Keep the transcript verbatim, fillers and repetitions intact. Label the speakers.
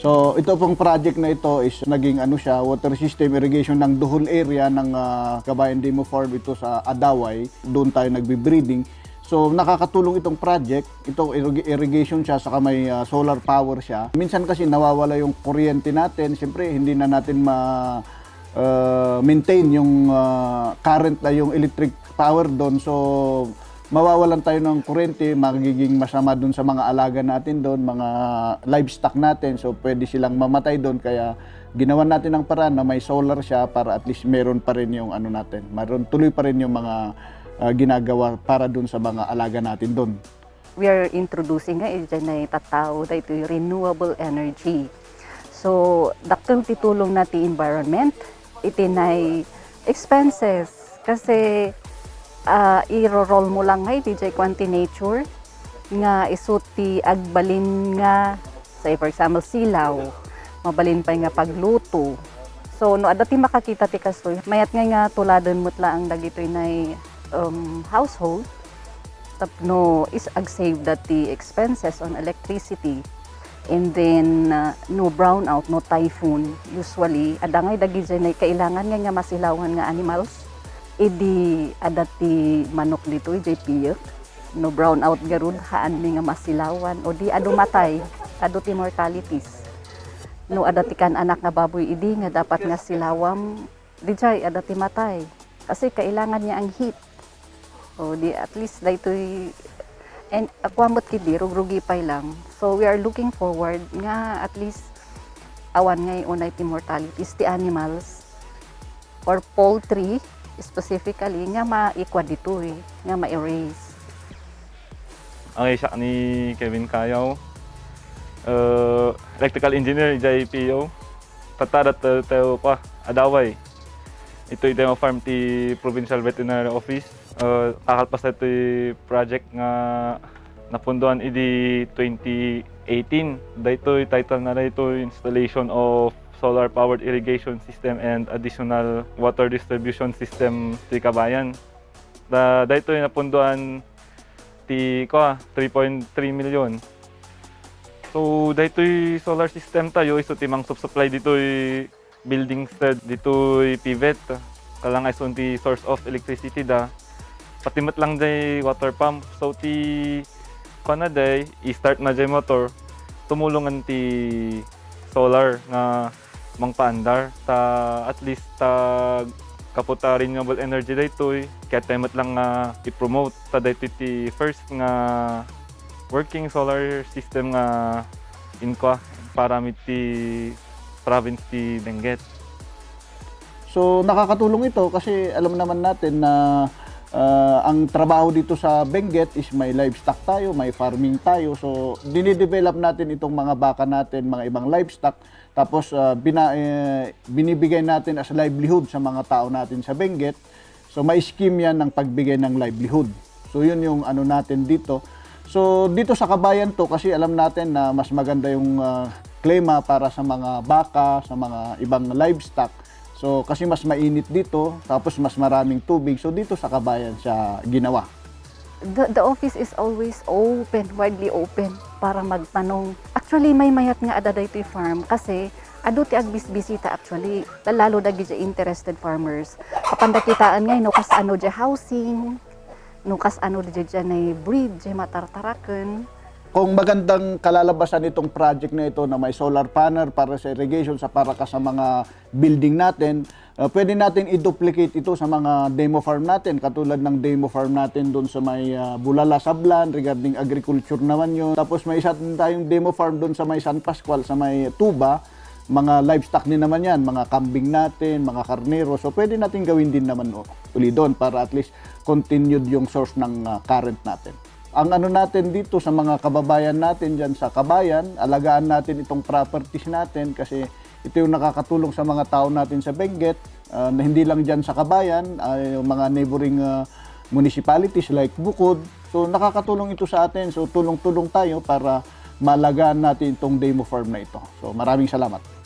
Speaker 1: So ito pong project na ito is naging ano siya, water system irrigation ng the whole area ng uh, Kabayan Demo Farm ito sa Adaoay. Doon tayo nagbe-breeding. So nakakatulong itong project, ito irrigation siya saka may uh, solar power siya. Minsan kasi nawawala yung kuryente natin, siyempre hindi na natin ma uh, maintain yung uh, current na yung electric power doon. So mawawalan tayo ng kuryente, magiging masama doon sa mga alaga natin doon, mga livestock natin. So pwede silang mamatay doon, kaya ginawan natin ng paraan na may solar siya para at least meron pa rin yung ano natin, meron tuloy pa rin yung mga Uh, ginagawa para dun sa mga alaga natin dun.
Speaker 2: We are introducing nga ito na itatao na ito yung renewable energy. So, dakong titulong natin environment, iti na expenses. Kasi, uh, i-roll mo lang nga iti kwanti nature, nga isuti agbalin nga, say for example, silaw, mabalin pa nga pagluto. So, no, adati makakita ti kastoy, mayat nga nga tuladan mo't lang dagitoy na Um, household, tapno is ag-save that the expenses on electricity, and then uh, no brownout, no typhoon. Usually, adangay dagi dyan ay kailangan nga nga masilawan nga animals, idi adati manok dito, ijay piyok, no brownout garud, haan mi nga masilawan, o di adumatay, aduti mortalities. No adati kan anak nga baboy, idi nga dapat nga silawam, di jay adati matay. Kasi kailangan niya ang heat. O di at least daytoy and akwamot kidi rugrugi pay lang. So we are looking forward nga at least awan ngay unay ti mortalities ti animals or poultry specifically nga ma-equal ditoy, nga ma-erase.
Speaker 3: Ang isa ni Kevin Kayaw, uh, electrical engineer J P O, tatarat tayo pa Adaoay. Ito yung farm ti provincial veterinary office. Uh, kakalpas na ito yung project nga napunduan idi twenty eighteen. Dito yung title na ito installation of solar powered irrigation system and additional water distribution system ti Kabayan. Da dito yung napunduan ti ko three point three million. So dito yung solar system tayo iso timang supply dito yung building stud dito yung pivot. Kalang ay ti source of electricity da. Patimat lang day water pump. So ti kana day i-start na day motor, tumulungan ti solar nga mangpaandar ta at least ta kaputa renewable energy daytoy. Kaya timat lang nga i-promote ta daytoy ti first nga working solar system nga inko para mit ti province ti Benguet.
Speaker 1: So nakakatulong ito kasi alam naman natin na Uh, ang trabaho dito sa Benguet is may livestock tayo, may farming tayo. So, dinidevelop natin itong mga baka natin, mga ibang livestock. Tapos, uh, bina, eh, binibigay natin as livelihood sa mga tao natin sa Benguet. So, may scheme yan ng pagbigay ng livelihood. So, yun yung ano natin dito. So, dito sa Kabayan to, kasi alam natin na mas maganda yung uh, klima para sa mga baka, sa mga ibang livestock. So, kasi mas mainit dito, tapos mas maraming tubig. So, dito sa Kabayan siya ginawa.
Speaker 2: The, the office is always open, widely open para magtanong. Actually, may mayat nga ada dito farm kasi ado ti agbisbisita actually. Lalo dagi dya interested farmers. Kapag nakitaan ngay, no, kas ano dya housing, no, kas ano dya dya na breed, dya matartarakan.
Speaker 1: Kung magandang kalalabasan itong project na ito na may solar panel para sa irrigation sa para ka sa mga building natin, uh, pwede natin i-duplicate ito sa mga demo farm natin. Katulad ng demo farm natin doon sa may uh, Bulala, Sablan, regarding agriculture naman yun. Tapos may isa tayong demo farm doon sa may San Pascual, sa may Tuba. Mga livestock din naman yan, mga kambing natin, mga karnero. So pwede natin gawin din naman oh, uli doon para at least continued yung source ng uh, current natin. Ang ano natin dito sa mga kababayan natin dyan sa Kabayan, alagaan natin itong properties natin kasi ito yung nakakatulong sa mga tao natin sa Benguet, uh, na hindi lang dyan sa Kabayan, uh, yung mga neighboring uh, municipalities like Bukod. So nakakatulong ito sa atin, so tulong-tulong tayo para malagaan natin itong demo farm na ito. So maraming salamat.